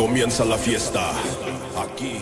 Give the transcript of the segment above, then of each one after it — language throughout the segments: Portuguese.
comienza la fiesta. Aquí.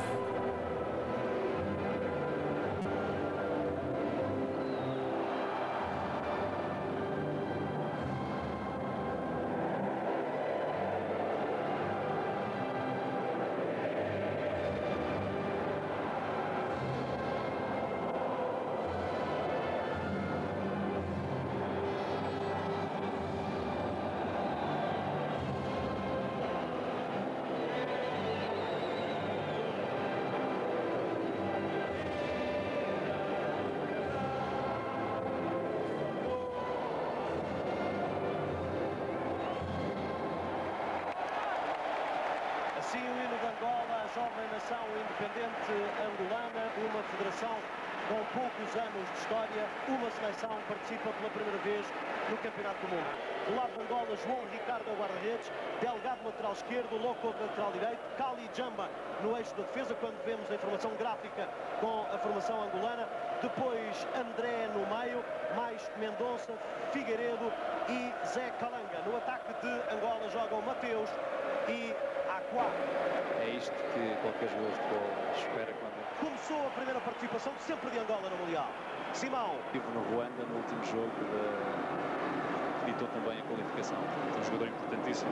Assim o hino de Angola, a jovem nação independente angolana, uma federação com poucos anos de história, uma seleção participa pela primeira vez no Campeonato do Mundo. Do lado de Angola, João Ricardo, guarda-redes, Delgado, lateral esquerdo, Loco, lateral direito, Cali Jamba no eixo da defesa, quando vemos a informação gráfica com a formação angolana. Depois André no meio, mais Mendonça, Figueiredo e Zé Calanga. No ataque de Angola jogam Mateus e Aquá. É isto que qualquer jogador de futebol espera quando... Começou a primeira participação sempre de Angola no Mundial. Simão. Estive no Ruanda no último jogo, evitou também a qualificação. É um jogador importantíssimo.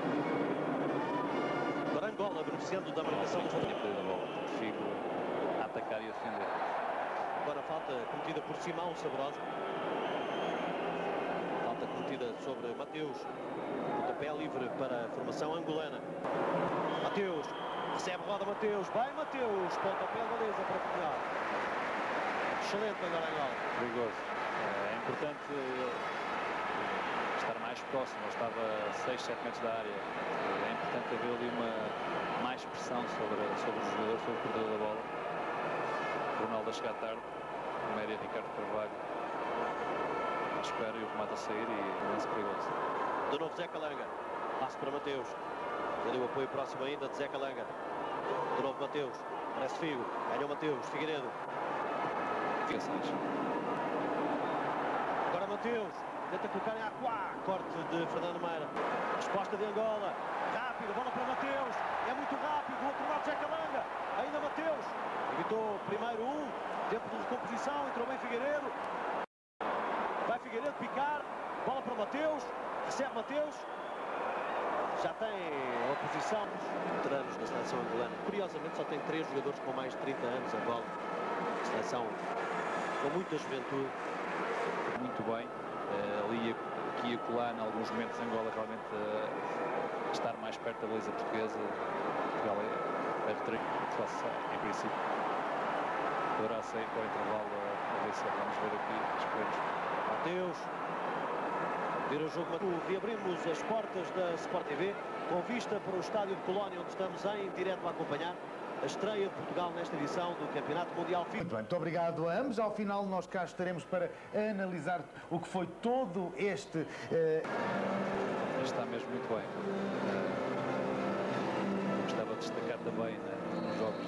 Para Angola, beneficiando da marcação do Figo da bola. Figo a atacar e a defender. Agora falta cometida por Simão Sabrosa. Falta cometida sobre Mateus. Pontapé livre para a formação angolana. Mateus, recebe roda Mateus, vai Mateus, pontapé beleza para Portugal. Excelente agora Angola. Perigoso. É importante estar mais próximo, ele estava a 6, 7 metros da área. É importante haver ali mais pressão sobre o jogador, sobre o perdedor da bola. O Ronaldo a chegar tarde, o média Ricardo Carvalho à espera e o remate a sair e lance perigoso. De novo Zé Calanga, passe para Mateus. Ali o apoio próximo ainda de Zé Calanga. De novo Mateus, parece Figo, ganhou Mateus, Figueiredo. Agora Mateus, tenta colocar em Aquá, corte de Fernando Meira. Resposta de Angola, rápido, bola para Mateus, é muito rápido, do outro lado Zé Calanga, ainda Mateus. Evitou primeiro tempo de recomposição, entrou bem Figueiredo. Vai Figueiredo picar, bola para Mateus, recebe Mateus. Já tem a oposição dos veteranos da seleção angolana. Curiosamente só tem 3 jogadores com mais de 30 anos Angola. Seleção com muita juventude. Muito bem. Ali aqui e acolá, em alguns momentos, Angola realmente estar mais perto da baliza portuguesa. Portugal é retraído. Em princípio poderá sair para o intervalo a ver se vamos ver aqui. Esperemos. Mateus. Vira o jogo. Reabrimos as portas da Sport TV com vista para o estádio de Colónia, onde estamos em direto a acompanhar a estreia de Portugal nesta edição do Campeonato Mundial FIFA. Muito bem, muito obrigado a ambos. Ao final nós cá estaremos para analisar o que foi todo este... Está mesmo muito bem. Gostava de destacar também nos jogos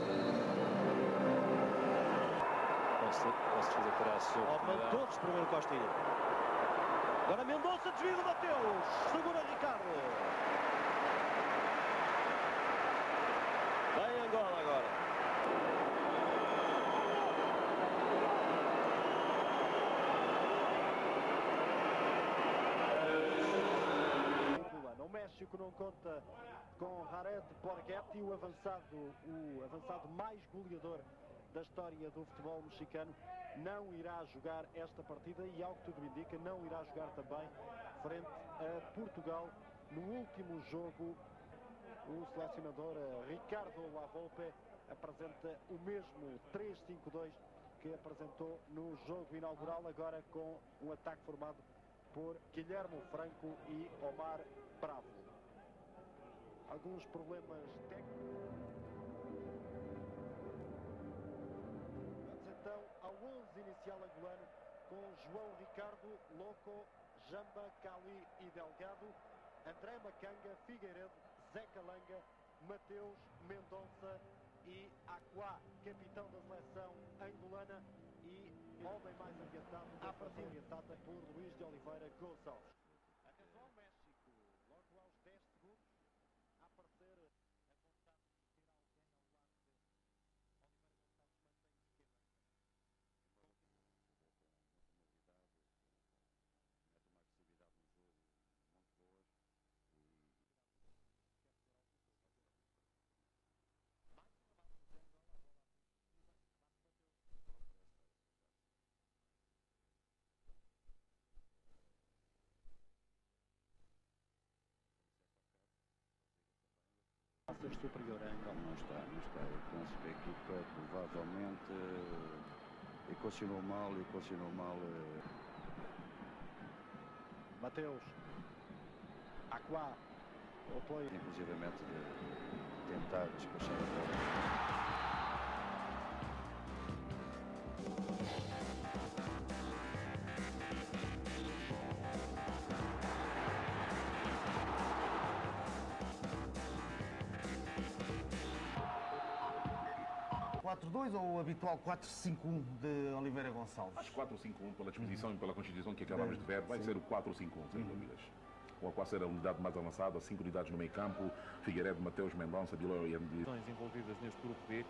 com certeza terá a sua oportunidade. Todos primeiro Costinha. Agora Mendonça, desvio do Mateus, segura Ricardo. Vem Angola agora. O México não conta com Jared Borghetti, o avançado mais goleador da história do futebol mexicano. Não irá jogar esta partida e, ao que tudo indica, não irá jogar também frente a Portugal. No último jogo, o selecionador Ricardo Lavolpe apresenta o mesmo 3-5-2 que apresentou no jogo inaugural, agora com um ataque formado por Guilherme Franco e Omar Bravo. Alguns problemas técnicos. Então, ao 11 inicial angolano, com João Ricardo, Loco, Jamba, Cali e Delgado, André Macanga, Figueiredo, Zé Calanga, Mateus, Mendonça e Aquá, capitão da seleção angolana e homem mais adiantado, à partida orientada por Luís de Oliveira Gonçalves. Atenção ao México, logo aos 10 segundos, a aparecer... superior a Angola. Não está. Eu penso que a equipa provavelmente equacionou mal. Mateus. Aquá. O apoio. Inclusivamente de tentar despachar a bola. Ou o habitual 4-5-1 de Oliveira Gonçalves? Acho 4-5-1 pela disposição e pela constituição que acabamos de ver, vai ser o 4-5-1, sem dúvidas. O Aquá será a unidade mais avançada, 5 unidades no meio campo, Figueiredo, Mateus, Mendonça, Bilão e Andy. Envolvidas neste grupo B.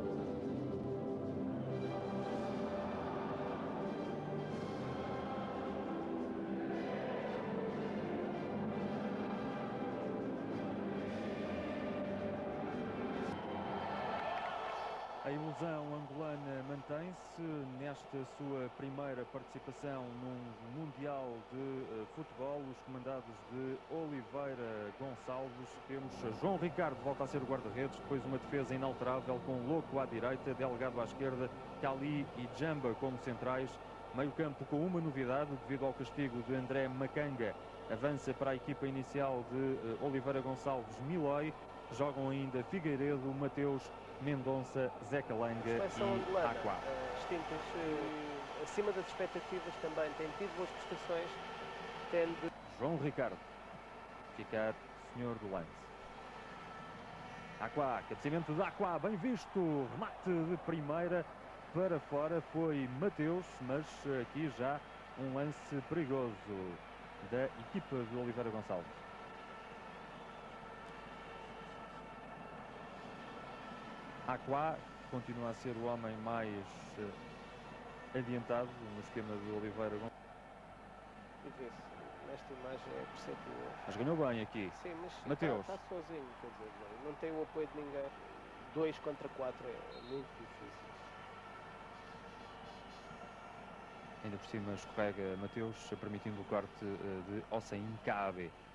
A ilusão angolana mantém-se nesta sua primeira participação num Mundial de Futebol. Os comandados de Oliveira Gonçalves. Temos João Ricardo, volta a ser o guarda-redes, depois uma defesa inalterável com Louco à direita, Delgado à esquerda, Cali e Jamba como centrais. Meio campo com uma novidade devido ao castigo de André Macanga. Avança para a equipa inicial de Oliveira Gonçalves, Milói. Jogam ainda Figueiredo, Mateus, Mendonça, Zeca Langa e Aquá. Distintas, acima das expectativas também, tem tido boas prestações, tende... João Ricardo, ficar senhor do lance. Aquá, cabeceamento de Aquá, bem visto, remate de primeira para fora, foi Mateus, mas aqui já um lance perigoso da equipa de Oliveira Gonçalves. Aquá continua a ser o homem mais adiantado no esquema de Oliveira Gonçalves. E vê-se, nesta imagem é perceptível. Mas ganhou bem aqui. Sim, mas Mateus. Está sozinho, quer dizer, não tem o apoio de ninguém. 2 contra 4 é muito difícil. Ainda por cima escorrega Mateus, permitindo o corte de Hossein Kaabe.